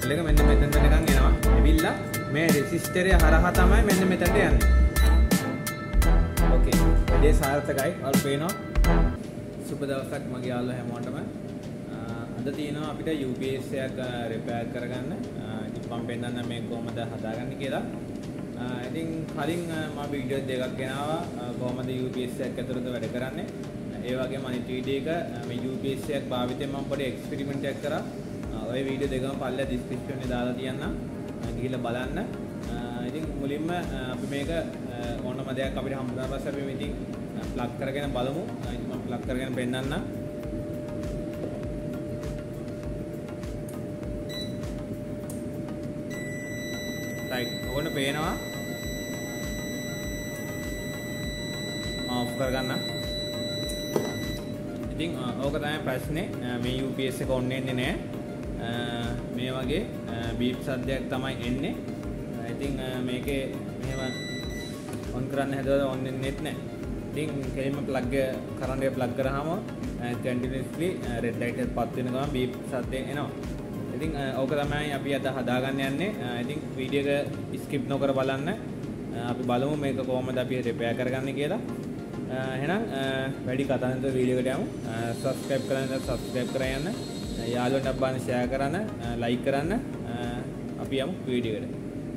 Signal එක මෙන්න මෙතනට නිකන් එනවා. එවිල්ලා මේ රෙසිස්ටරය හරහා තමයි මෙන්න මෙතනට යන්නේ. ඕකේ. වැඩේ සාර්ථකයි. ඔයාලා පේනවා. සුබ දවසක් මගේ යාළුවෝ හැමෝටම. අද තියෙනවා අපිට UPS එකක් රිපෙයාර් කරගන්න. ඉතින් මම පෙන්නන්න මේ කොහොමද හදාගන්නේ කියලා. ඉතින් කලින් මම වීඩියෝ දෙකක් ගෙනාවා කොහොමද UPS එකක් ඇතුළත වැඩ කරන්නේ. ඒ වගේම අනිත් වීඩියෝ එක මේ UPS එකක් භාවිතයෙන් මම පොඩි එක්ස්පෙරිමන්ට් එකක් කරා. ওই වීඩියෝ දෙකම පල්ලා ඩිස්ක්‍රිප්ෂන් එකේ දාලා තියන්නම්. ගිහිල්ලා බලන්න. ඉතින් මුලින්ම අපි මේක ඕනම දෙයක් අපිට හම්බුනාට පස්සේ අපි ඉතින් ප්ලග් කරගෙන බලමු. ඉතින් මම ප්ලග් කරගෙන පෙන්නන්නම්. රයිට්. ඕන පේනවා. ඔෆ් කරගන්න. ඉතින් ඕක තමයි ප්‍රශ්නේ. මේ UPS එක ඔන් වෙන්නේ නැහැ. මේ වගේ බීප් සද්දයක් තමයි එන්නේ. ඉතින් මේකේ මෙහෙම ඔන් කරන්න හැදුවා ඔන් වෙන්නේ නැහැ. ඉතින් කෙලින්ම ප්ලග් කරන්ට් එක ප්ලග් කරාම කන්ටිනියස්ලි රෙඩ් ලයිට් එක පත් වෙන ගමන් බීප් සද්දය එනවා. ඉතින් ඕක තමයි අපි අද හදාගන්න යන්නේ. ඉතින් වීඩියෝ එක ස්කිප් නොකර බලන්න. අපි බලමු මේක කොහොමද අපි රිපෙයාර් කරගන්නේ කියලා. එහෙනම් වැඩි කතා නැතුව වීඩියෝ එකට යමු. සබ්ස්ක්‍රයිබ් කරන්න සබ්ස්ක්‍රයිබ් කරගෙන යන්න. යාළුවන්ට අප්පාන ෂෙයා කරන්න, ලයික් කරන්න. අපි යමු වීඩියෝ එකට.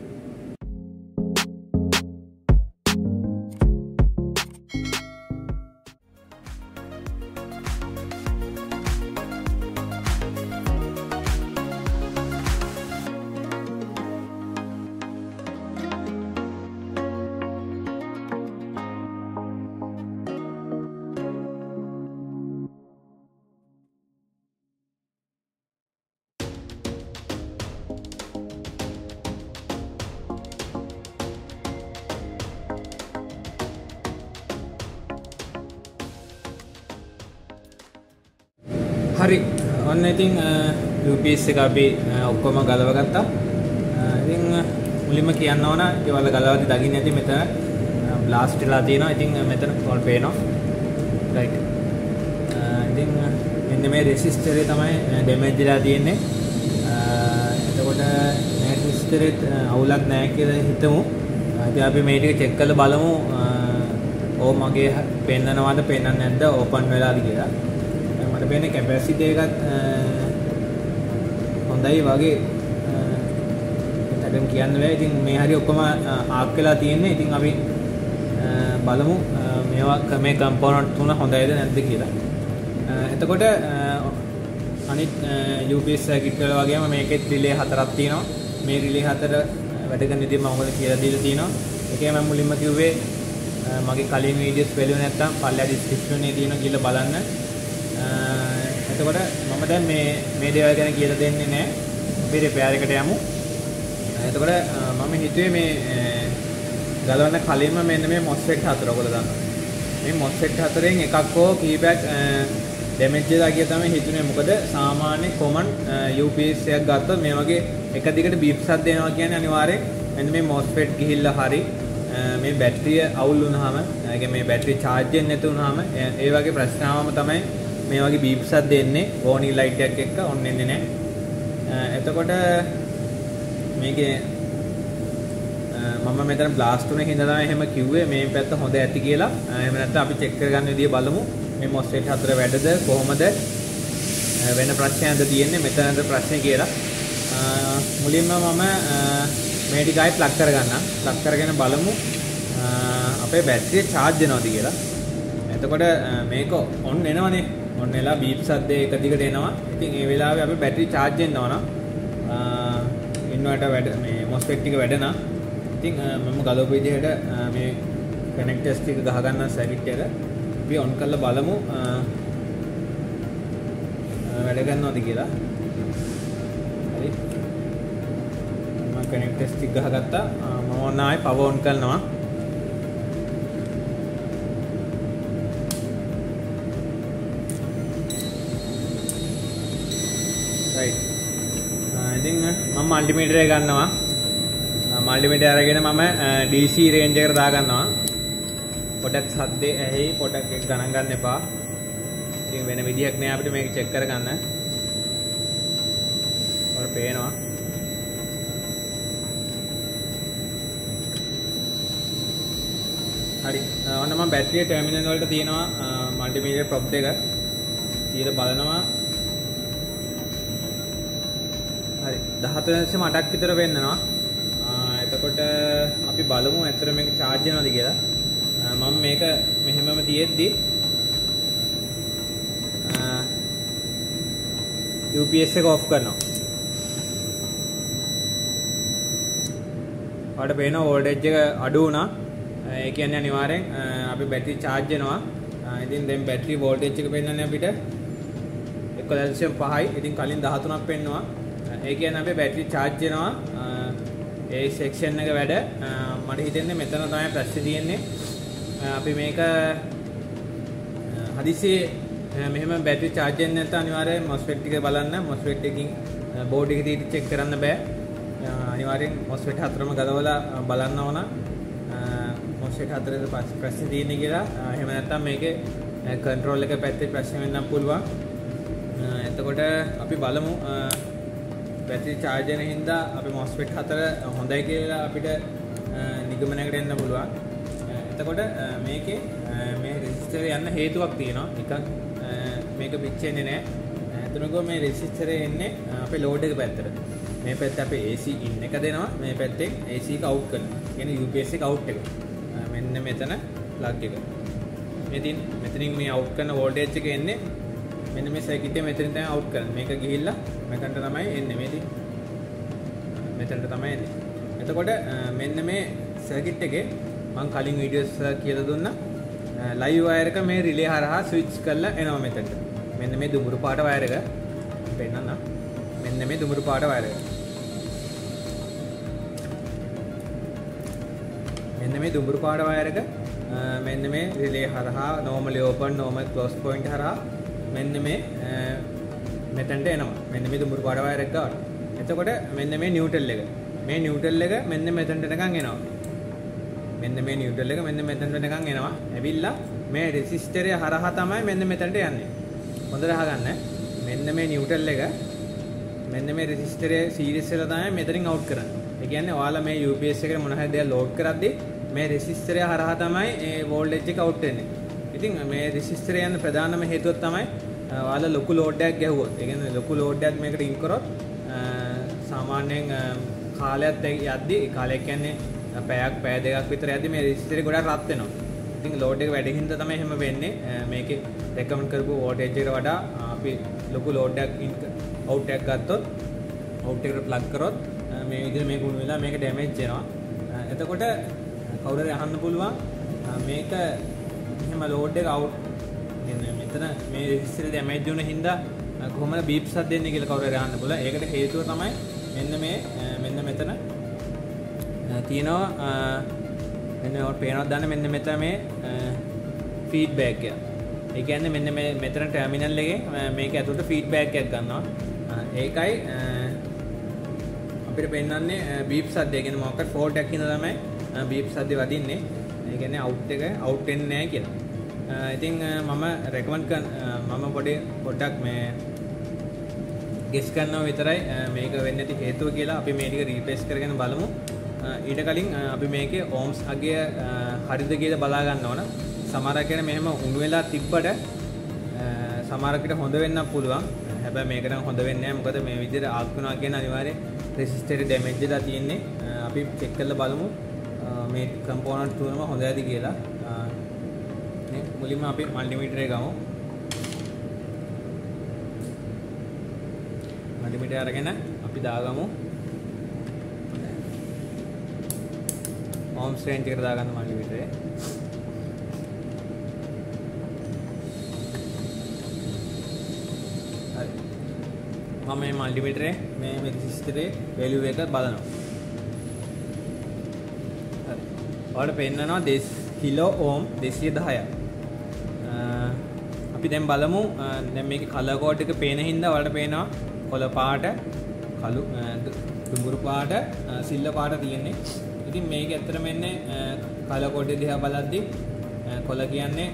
හරි ඔන්න ඉතින් UPS එක අපි ඔක්කොම ගලව ගත්තා. ඉතින් මුලින්ම කියන්න ඕන ඒවල ගලවද්දි දකින්න ඇති මෙතන බ්ලාස්ට් වෙලා තියෙනවා. ඉතින් මෙතන කොල් පේනවා. රයිට්. ඉතින් මෙන්න මේ රෙසිස්ටරේ තමයි ඩැමේජ් වෙලා තියෙන්නේ. එතකොට මේ රෙසිස්ටරේ අවුලක් නැහැ කියලා හිතමු. ඉතින් අපි මේ ටික චෙක් කරලා බලමු. ඕ මගේ පෙන්නනවද පෙන්නන්නේ නැද්ද ඕපන් වෙලාද කියලා. මට පේන්නේ කැපැසිටි එකත් හොඳයි වගේ මටම කියන්න බෑ. ඉතින් මේ හරිය ඔක්කොම ආක් වෙලා තියෙන්නේ. ඉතින් අපි බලමු මේවා මේ කම්පෝනන්ට් තුන හොඳයිද නැද්ද කියලා. එතකොට අනිත් UPS සර්කිට් වල වගේම මේකෙත් රිලේ හතරක් තියෙනවා. මේ රිලේ හතර වැඩ කරන විදිහ මම ඔයාලට කියලා දීලා තියෙනවා. ඒකේ මම මුලින්ම කිව්වේ මගේ කලින් වීඩියෝස් බැලුවේ නැත්නම් පල්ලා ඩිස්ක්‍රිප්ෂන් එකේ තියෙනවා කියලා බලන්න. එතකොට මම දැන් මේ දේවල් ගැන කියලා දෙන්නේ නැහැ. අපි රිපෙයාර් එකට යමු. එතකොට මම හිතුවේ මේ ගලවන්න කලින්ම මෙන්න මේ MOSFET හතර ඔයගොල්ලෝ දන්නවා. මේ MOSFET හතරෙන් එකක් හෝ කීපයක් ඩැමේජ් වෙලා ගියා තමයි හිතුනේ. මොකද සාමාන්‍ය කොමන් UPS එකක් ගත්තොත් මේ වගේ එක දිගට බීප් සද්ද එනවා කියන්නේ අනිවාර්යෙන් මෙන්න මේ MOSFET ගිහිල්ලා හරි මේ බැටරිය අවුල් වුණාම ඒ කියන්නේ මේ බැටරි charge වෙන්නේ නැති වුණාම ඒ වගේ ප්‍රශ්න ආවම තමයි මේ වගේ බීප් සද්ද එන්නේ. warning light එකක් එක්ක ඔන් වෙන්නේ නැහැ. එතකොට මේකේ මම මෙතන බ්ලාස්ට් උනේ හින්දා තමයි එහෙම කිව්වේ මේ පැත්ත හොඳ ඇති කියලා. එහෙම නැත්නම් අපි චෙක් කරගන්න විදිය බලමු. මේ MOSFET හතර වැඩද කොහොමද වෙන ප්‍රශ්නයක්ද තියෙන්නේ මෙතනද ප්‍රශ්නේ කියලා. මුලින්ම මම මේ ටිකයි ප්ලග් කරගන්නම්. ප්ලග් කරගෙන බලමු අපේ බැටරිය charge වෙනවද කියලා. එතකොට මේක ඔන් වෙනවනේ. ඔන් වෙලා බීප් සද්දේ එක දිගට එනවා. ඉතින් ඒ වෙලාවේ අපි බැටරි charge වෙන්න ඕන. ඉන්වර්ටර් වැඩ මේ MOSFET ටික වැඩනා. ඉතින් මම ගලවපු විදිහට මේ කනෙක්ටර්ස් ටික ගහ ගන්න සර්කිට් එක අපි ඔන් කරලා බලමු වැඩ ගන්නවද කියලා. හරි. මම කනෙක්ටර්ස් ටික ගහගත්තා. මම ඕන ආයි පවර් ඔන් කරනවා. ඉතින් මම මල්ටිමීටර් එක ගන්නවා. මල්ටිමීටර් අරගෙන මම DC රේන්ජ් එකට දා ගන්නවා. පොඩක් සද්දේ ඇහි පොඩක් එක ගණන් ගන්න එපා. ඉතින් වෙන විදියක් නෑ අපිට මේක චෙක් කරගන්න. ඔයාලට පේනවා. හරි. ඔන්න මම බැටරිය ටර්මිනල් වලට තියෙනවා මල්ටිමීටර් ප්‍රොබ් දෙක. තියලා බලනවා. හරි 14.8ක් විතර වෙන්නනවා. එතකොට අපි බලමු ඇත්තට මේක charge වෙනවද කියලා. මම මේක මෙහෙමම තියෙද්දි UPS එක off කරනවා. ඔයාලට පේනවා voltage එක අඩු වුණා. ඒ කියන්නේ අනිවාර්යෙන් අපි බැටරි charge වෙනවා. ඉතින් දැන් බැටරි voltage එක පෙන්නන්නේ අපිට 1.5යි. ඉතින් කලින් 13ක් පෙන්නවා. ඒ කියන්නේ අපි බැටරි charge වෙනවා. ඒ section එක වැඩ මට හිතෙන්නේ මෙතන තමයි ප්‍රශ්නේ තියෙන්නේ. අපි මේක හදිසියේ මෙහෙම බැටරි charge වෙන්නේ නැත්නම් අනිවාර්යෙන් MOSFET එක බලන්න. MOSFET එකකින් board එක දිහා check කරන්න බෑ. අනිවාර්යෙන් MOSFET හතරම ගලවලා බලන්න ඕන. MOSFET හතරේ ප්‍රශ්නේ තියෙන්නේ කියලා. එහෙම නැත්නම් මේකේ control එක පැත්තේ ප්‍රශ්න වෙන්නත් පුළුවන්. එතකොට අපි බලමු බැටරි charge වෙන හින්දා අපි MOSFET හතර හොඳයි කියලා අපිට නිගමනයකට එන්න පුළුවන්. එතකොට මේකේ මේ resistor යන්න හේතුවක් තියෙනවා. එකක් මේක පිච්චෙන්නේ නැහැ. එතනකෝ මේ resistor එන්නේ අපේ load එක පැත්තට. මේ පැත්තේ අපි AC in එක දෙනවා. මේ පැත්තෙන් AC එක out කරනවා. කියන්නේ UPS එක out එක. මෙන්න මෙතන plug එක. මෙතනින් මේ out කරන voltage එක එන්නේ මෙන්න මේ circuit එක මෙතනින් තමයි out කරන්නේ. මේක ගිහිල්ලා මෙතනට තමයි එන්නේ. මෙතනට තමයි එන්නේ. එතකොට මෙන්න මේ circuit එකේ මම කලින් වීඩියෝස් කියලා දුන්නා. live wire එක මේ relay හරහා switch කරලා එනවා මෙතනට. මෙන්න මේ දුඹුරු පාට wire එක පෙන්නන්න. මෙන්න මේ දුඹුරු පාට wire එක. මෙන්න මේ දුඹුරු පාට wire එක මෙන්න මේ relay හරහා normally open normal close point හරහා මෙන්න මේ මෙතනට එනවා. මෙන්න මේ දුඹුරු පාට wire එක ගාවට. එතකොට මෙන්න මේ neutral එක. මේ neutral එක මෙන්න මෙතනට නිකන් එනවා. මෙන්න මේ neutral එක මෙන්න මෙතනට නිකන් එනවා. ඇවිල්ලා මේ resistor එක හරහා තමයි මෙන්න මෙතනට යන්නේ. හොඳට අහගන්න. මෙන්න මේ neutral එක මෙන්න මේ resistor එක series එක තමයි මෙතනින් out කරන්නේ. ඒ කියන්නේ ඔයාලා මේ UPS එකට මොන හරි දෙයක් load කරද්දී මේ resistor එක හරහා තමයි ඒ voltage එක out වෙන්නේ. ඉතින් මේ resistor යන ප්‍රධානම හේතුව තමයි ඔයාලා ලොකු load එකක් ගැහුවොත්. ඒ කියන්නේ ලොකු load එකක් මේකට ඉන් කරොත් සාමාන්‍යයෙන් කාලයක් යද්දී කාලයක් කියන්නේ පැය දෙකක් විතර යද්දී මේ resistor එක ගොඩක් රත් වෙනවා. ඉතින් load එක වැඩි හින්දා තමයි එහෙම වෙන්නේ. මේකේ recommend කරපු voltage එකට වඩා අපි ලොකු load එකක් out එකක් ගත්තොත් out එකට plug කරොත් මේ විදිහට මේක උණු වෙලා මේක damage වෙනවා. එතකොට කවුරු හරි අහන්න පුළුවන් මේක එහෙම load එක out මෙතන මේ resistor damage වුණ හින්දා කොහොමද beep සද්ද දෙන්නේ කියලා කවුරු හරි අහන්න පුළුවන්. ඒකට හේතුව තමයි මෙන්න මෙතන තියෙනවා මෙන්න ඔයාලට පේනවද දන්නේ මෙන්න මෙතන මේ feedback එක. ඒ කියන්නේ මෙන්න මෙතන terminal එකේ මේක ඇතුළට feedback එකක් ගන්නවා. ඒකයි අපිට පෙන්වන්නේ beep සද්දය. කියන්නේ මොකක්ද fault එකක් හින්දා තමයි beep සද්දේ වදින්නේ. ඒ කියන්නේ out එක out වෙන්නේ නැහැ කියලා. ඉතින් මම recommend මම පොඩ්ඩක් මේ guess කරනවා විතරයි මේක වෙන්නේ නැති හේතුව කියලා. අපි මේ ටික replace කරගෙන බලමු. ඊට කලින් අපි මේකේ ohms අගය හරිද කියලා බලා ගන්න ඕන. සමහරක් කියන්නේ මෙහෙම උණු වෙලා තිබ්බට සමහරකට හොඳ වෙන්නත් පුළුවන්. හැබැයි මේක නම් හොඳ වෙන්නේ නැහැ. මොකද මේ විදිහට ආක් වෙනවා කියන අනිවාර්යයෙන් resistor එක damage වෙලා තියෙන්නේ. අපි check කරලා බලමු මේ component තුනම හොඳයිද කියලා. මුලින්ම අපි multimeter එක ගමු. multimeter අරගෙන අපි දාගමු. ohms range එකට දාගන්න multimeter එක. හරි. මම මේ multimeter එක මේ resistor එකේ value එක බලනවා. හරි. ඔයාලට පෙන්නනවා kilo ohm 210ක්. අපි දැන් බලමු දැන් මේකේ color code එක පේන හින්දා ඔයාලට පේනවා කොළ පාට, කළු දුඹුරු පාට, සිල්ල පාට තියෙන්නේ. ඉතින් මේක ඇත්තටම එන්නේ color code එක දිහා බලද්දී කොළ කියන්නේ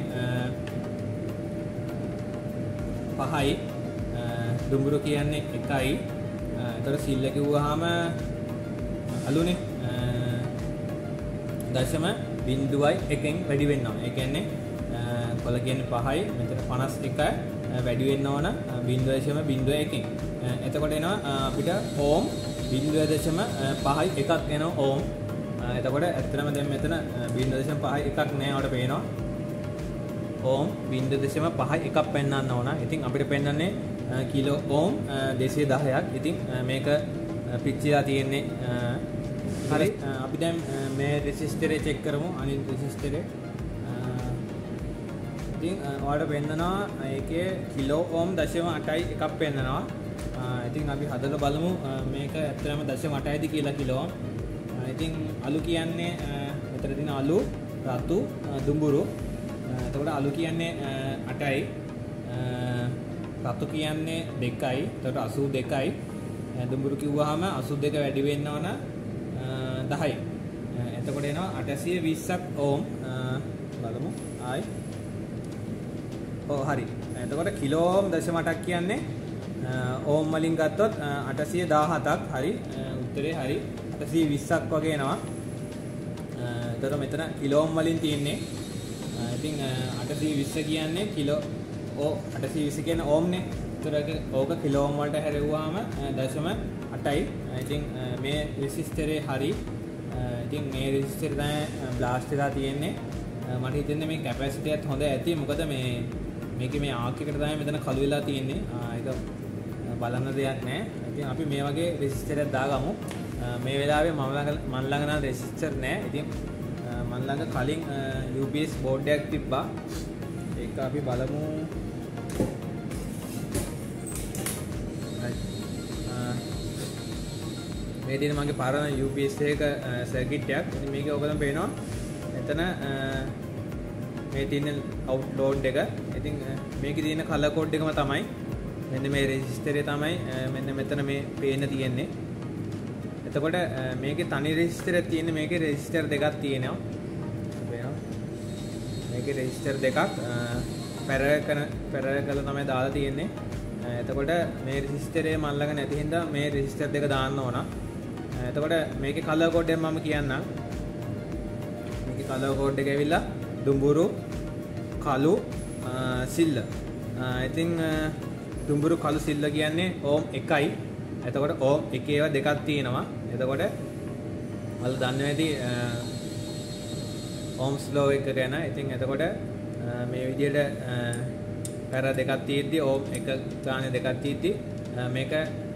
5යි, දුඹුරු කියන්නේ 1යි. ඒතර සිල්ල කිව්වහම අලුනේ 0.25 0.1න් වැඩි වෙන්න ඕන. ඒ කියන්නේ කොළ කියන්නේ 5යි මෙතන 51 වැඩි වෙන්න ඕන 0.01න්. එතකොට එනවා අපිට ඕම් 0.5යි එකක් එනවා ඕම්. එතකොට ඇත්තටම දැන් මෙතන 0.5යි එකක් නෑ අපිට පේනවා. ඕම් 0.5යි එකක් පෙන්වන්න ඕන. ඉතින් අපිට පෙන්වන්නේ කිලෝ ඕම් 210ක්. ඉතින් මේක පිච්චිලා තියෙන්නේ හරි. අපි දැන් මේ රෙසිස්ටරේ චෙක් කරමු අනිත් රෙසිස්ටරේ. ඉතින් ඔයාලට පෙන්නනවා ඒකේ කිලෝ ඕම් 0.8යි එකක් පෙන්නනවා. ඉතින් අපි හදලා බලමු මේක ඇත්තටම 0.8යිද කියලා කිලෝ. ඉතින් අලු කියන්නේ මෙතන තියෙන අලු රතු දුඹුරු. එතකොට අලු කියන්නේ 8යි. රතු කියන්නේ 2යි. එතකොට 82යි. දුඹුරු කිව්වහම 82 වැඩි වෙන්න ඕන 10යි. එතකොට එනවා 820ක් ඕම්. බලමු ආයි. ඔව් හරි. එතකොට කිලෝ ඕම් 0.8ක් කියන්නේ ඕම් වලින් ගත්තොත් 817ක්. හරි. උත්තරේ හරි. 820ක් වගේ එනවා. එතකොට මෙතන කිලෝ ඕම් වලින් තියෙන්නේ. ඉතින් 820 කියන්නේ කිලෝ 820 කියන්නේ ඕම්නේ. ඒතරක ඕක කිලෝ ඕම් වලට හැරෙව්වාම 0.8යි. ඉතින් මේ රෙසිස්ටරේ හරි. ඉතින් මේ රෙසිස්ටරේ තමයි බ්ලාස්ට් වෙලා තියෙන්නේ. මට හිතෙන්නේ මේ කැපැසිටි එකත් හොඳ ඇති. මොකද මේකේ මේ ආක් එකට තමයි මෙතන කළු වෙලා තියෙන්නේ. ඒක බලන්න දෙයක් නැහැ. ඉතින් අපි මේ වගේ රෙසිස්ටරයක් දාගමු. මේ වෙලාවේ මම ළඟ නම් රෙසිස්ටර් නැහැ. ඉතින් මම ළඟ කලින් UPS බෝඩ් එකක් තිබ්බා. ඒක අපි බලමු. මේ දින මගේ පරණ UPS එක සර්කිට් එකක්. ඉතින් මේකේ ඔයගොල්ලන් පේනවා. එතන මේ තියෙන අවුට්ලෝඩ් එක. ඉතින් මේකේ තියෙන කලර් කෝඩ් එකම තමයි මෙන්න මේ රෙසිස්ටරේ තමයි මෙන්න මෙතන මේ පේන්න තියෙන්නේ. එතකොට මේකේ තනි රෙසිස්ටරයක් තියෙන්නේ. මේකේ රෙසිස්ටර් දෙකක් තියෙනවා. පේනවා. මේකේ රෙසිස්ටර් දෙකක් පැරලල් තමයි දාලා තියෙන්නේ. එතකොට මේ රෙසිස්ටරේ මම ළඟ නැති හින්දා මේ රෙසිස්ටර් දෙක දාන්න ඕන. එතකොට මේකේ කලර් කෝඩ් එක මම කියන්නම්. මේකේ කලර් කෝඩ් එක ඇවිල්ලා දුඹුරු කළු සිල්ල. ඉතින් දුඹුරු කළු සිල්ල කියන්නේ ඕම් 1යි. එතකොට ඕම් 1 ඒවා දෙකක් තියෙනවා. එතකොට ඔයාලා දන්නවා ඇති ඕම්ස් ලෝ එක ගැන. ඉතින් එතකොට මේ විදිහට පැර දෙකක් තියෙද්දි ඕම් 1 ගානේ දෙකක් තියෙද්දි මේක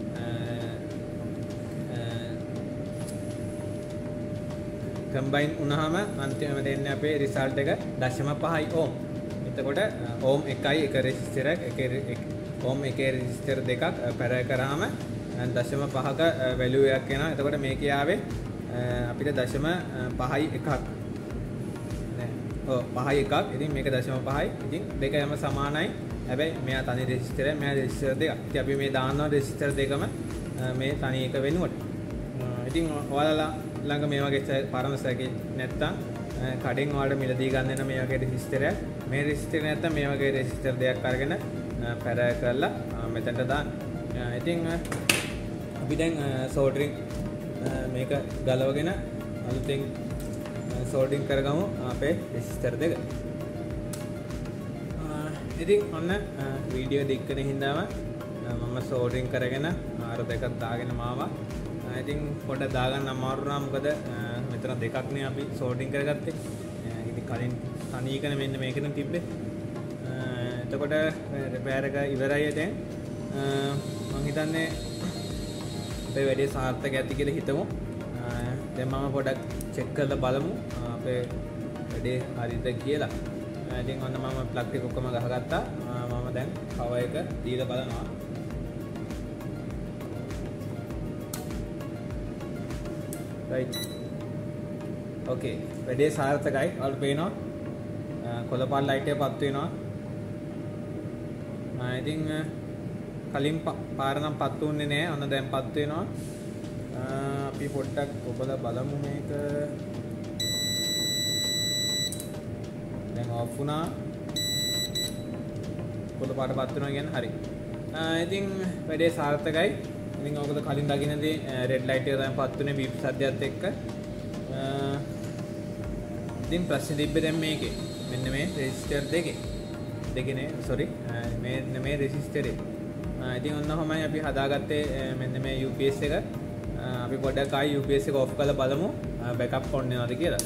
කම්බයින් වුණාම අන්තිමට එන්නේ අපේ රිසල්ට් එක 0.5යි ඕම්. එතකොට ඕම් 1යි එක රෙසිස්ටරයක් ඕම් 1 රෙසිස්ටර් දෙකක් පැර කරාම 0.5ක වැලියු එකක් එනවා. එතකොට මේකේ ආවේ අපිට 0.5යි එකක්. නෑ. ඔව් 5යි එකක්. ඉතින් මේක 0.5යි. ඉතින් දෙකම සමානයි. හැබැයි මෙයා තනි රෙසිස්ටරය, මෙයා රෙසිස්ටර් දෙකක්. ඉතින් අපි මේ දානවා රෙසිස්ටර් දෙකම මේ තනි එක වෙනුවට. ඉතින් ඔයාලා ළඟ මේ වගේ පරම සැකේ නැත්තම් කඩෙන් ඔයාලට මිලදී ගන්න වෙන මේ වගේ රෙසිස්ටරයක්. මේ රෙසිස්ටර් නැත්තම් මේ වගේ රෙසිස්ටර් දෙකක් අරගෙන පැර කරලා මෙතනට දාන්න. ඉතින් අපි දැන් සෝල්ඩරින් මේක ගලවගෙන අලුතෙන් සෝල්ඩරින් කරගමු අපේ රෙසිස්ටර් දෙක. ඉතින් ඔන්න වීඩියෝ දෙකන හින්දාම මම සෝල්ඩරින් කරගෙන ආර දෙකක් දාගෙන මාවා. ඉතින් පොඩ්ඩක් දාගන්න අමාරු වුණා. මොකද මෙතන දෙකක් නේ අපි සෝල්ඩරින් කරගත්තේ. ඉතින් කලින් තනියකන මෙන්න මේකෙන් තිබ්බේ. එතකොට රිපෙයාර් එක ඉවරයි දැන්. මම හිතන්නේ අපේ වැඩේ සාර්ථක ඇති කියලා හිතමු. දැන් මම පොඩ්ඩක් චෙක් කරලා බලමු අපේ වැඩේ හරිද කියලා. ඉතින් ඔන්න මම ප්ලග් එක ඔක්කොම ගහගත්තා. මම දැන් කවර් එක දීලා බලනවා. right. okay. වැඩේ සාර්ථකයි. ඔයාලට පේනවා කොළ පාට ලයිට් එක පත් වෙනවා. ඉතින් කලින් පාර නම් පත් වුණේ නැහැ. ඔන්න දැන් පත් වෙනවා. අපි පොඩ්ඩක් ඔබලා බලමු මේක. දැන් ඔෆ් වුණා. කොළ පාට පත් වෙනවා කියන්නේ හරි. ඉතින් වැඩේ සාර්ථකයි. ඉතින් ඔයගොල්ලෝ කලින් දකින්නදී රෙඩ් ලයිට් එක තමයි පත් වුණේ බීප් සද්දයත් එක්ක. ඉතින් ප්‍රශ්නේ තිබ්බේ දැන් මේකේ. මෙන්න මේ රෙසිස්ටර් දෙකේ sorry මෙන්න මේ රෙසිස්ටරේ. ඉතින් ඔන්න ඔහමයි අපි හදාගත්තේ මෙන්න මේ UPS එක. අපි පොඩ්ඩක් ආයි UPS එක ඔෆ් කරලා බලමු බෑකප් ඔන් වෙනවද කියලා.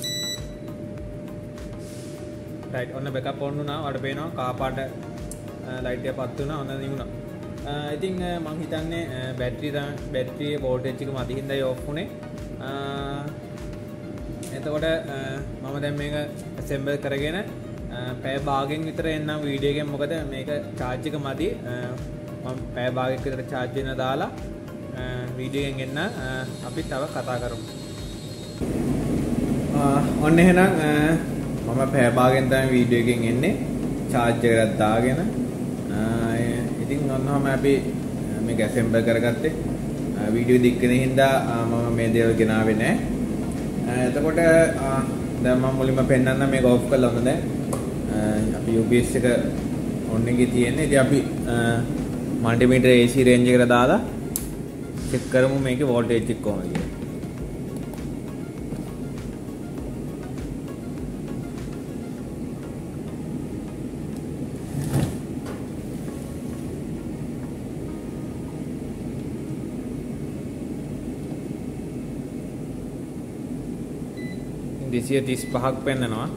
රයිට් ඔන්න බෑකප් ඔන් වුණා. ඔයාලට පේනවා කාපාට ලයිට් එක පත් වුණා. ඔන්න නිවුණා. ඉතින් මම හිතන්නේ බැටරි වෝල්ටේජ් එක මදි හින්දායි ඔෆ් වුනේ. එතකොට මම දැන් මේක ඇසෙම්බල් කරගෙන පැය භාගයෙන් විතර එන්නම් වීඩියෝ එකෙන්. මොකද මේක charge එක මදි. මම පැය භාගයක් විතර charge වෙන දාලා වීඩියෝ එකෙන් එන්න අපි තව කතා කරමු. ඔන්න එහෙනම් මම පැය භාගයෙන් තමයි වීඩියෝ එකෙන් එන්නේ charge එකකට දාගෙන. ඉතින් ඔන්නම අපි මේක ඇසෙම්බල් කරගත්තේ. වීඩියෝ දික් වෙන හින්දා මම මේ දේවල් ගෙනාවේ නැහැ. එතකොට දැන් මම මුලින්ම පෙන්නන්න මේක ඔෆ් කරලා ඔන්න දැන් අපි UPS එක ඔන් එකේ තියෙන්නේ. ඉතින් අපි මල්ටිමීටර් AC රේන්ජ් එකට දාලා චෙක් කරමු මේකේ වෝල්ටේජ් එක කොහොමද කියලා. දෙසිය 35ක් පෙන්නනවා.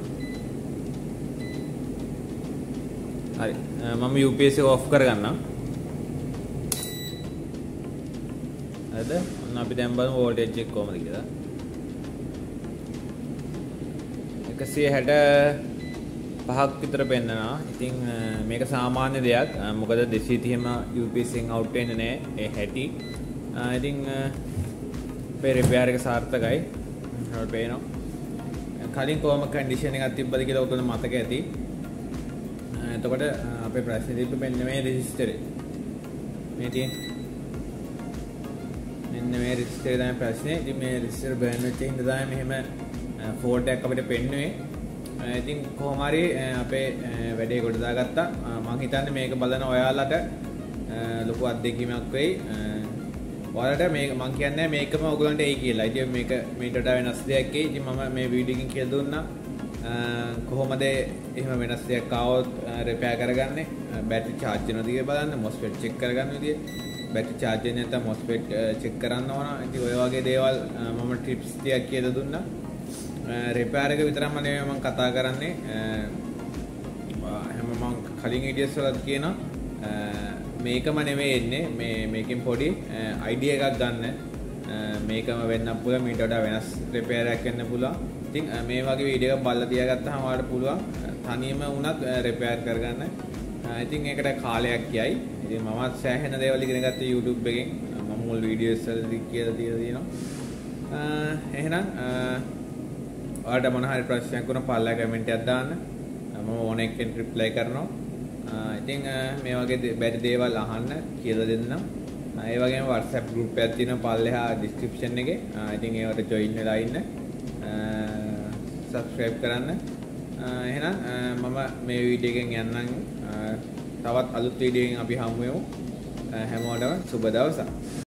හරි මම UPS එක ඔෆ් කරගන්නම්. හරිද? ඔන්න අපි දැන් බලමු වෝල්ටේජ් එක කොහමද කියලා. 165ක් විතර පෙන්නනවා. ඉතින් මේක සාමාන්‍ය දෙයක්. මොකද 230ම UPS එකෙන් අවුට් වෙන්නේ නැහැ ඒ හැටි. ඉතින් අපේ රිපෙයාර් එක සාර්ථකයි. ඔයාලට පේනවා. කලින් කොහොම කන්ඩිෂන් එකක් තිබ්බද කියලා ඔයගොල්ලෝ මතක ඇති. එතකොට අපේ ප්‍රශ්නේ තිබ්බ මෙන්න මේ රෙසිස්ටරේ. මේ තියෙන මෙන්න මේ රෙසිස්ටරේ තමයි ප්‍රශ්නේ. ඉතින් මේ රෙසිස්ටර් බර්න් වෙච්ච හින්දා තමයි මෙහෙම ෆෝල්ට් එකක් අපිට පෙන්නුවේ. ඉතින් කොහොම හරි අපේ වැඩේ කොට දාගත්තා. මම හිතන්නේ මේක බලන ඔයාලට ලොකු අත්දැකීමක් වෙයි. ඔයාලට මේක මම කියන්නේ මේකම ඔයගලන්ට එයි කියලා. ඉතින් මේක මීට වඩා වෙනස් දෙයක් එයි. ඉතින් මම මේ වීඩියෝ එකකින් කියලා දුන්නා කොහොමද එහෙම වෙනස් දෙයක් ආවොත් රිපෙයාර් කරගන්නේ. බැටරි charge වෙනවද කියලා බලන්න, MOSFET check කරගන්න විදිය. බැටරි charge වෙන්නේ නැත්නම් MOSFET check කරන්න ඕන. ඉතින් ඔය වගේ දේවල් මම ටිප්ස් ටිකක් කියලා දුන්නා. රිපෙයාර් එක විතරක්ම නෙමෙයි මම කතා කරන්නේ. හැම මම කලින් වීඩියෝස් වලත් කියනවා මේකම නෙමෙයි එන්නේ මේකෙන් පොඩි අයිඩියා එකක් ගන්න. මේකම වෙන්න පුළුවන්, මීට වඩා වෙනස් රිපෙයාර් එකක් වෙන්න පුළුවන්. ඉතින් මේ වගේ වීඩියෝ එකක් බලලා තියාගත්තාම ඔයාලට පුළුවන් තනියම වුණත් රිපෙයාර් කරගන්න. ඉතින් ඒකට කාලයක් යයි. ඉතින් මමත් සෑහෙන දේවල් ඉගෙන ගත්තා YouTube එකෙන්. මම මුල් වීඩියෝස් වලදී කියලා තියෙනවා. එහෙනම් ඔයාලට මොන හරි ප්‍රශ්නයක් වුණා පල්ලා කමෙන්ට් එකක් දාන්න. මම ඕන එකෙන් රිප්ලයි කරනවා. ඉතින් මේ වගේ බැරි දේවල් අහන්න කියලා දෙන්නම්. ඒ වගේම WhatsApp group එකක් තියෙනවා පල්ලෙහා description එකේ. ඉතින් ඒවට join වෙලා ඉන්න. subscribe කරන්න. එහෙනම් මම මේ වීඩියෝ එකෙන් යන්නම්. තවත් අලුත් වීඩියෝ එකකින් අපි හමු වෙමු. හැමෝටම සුබ දවසක්.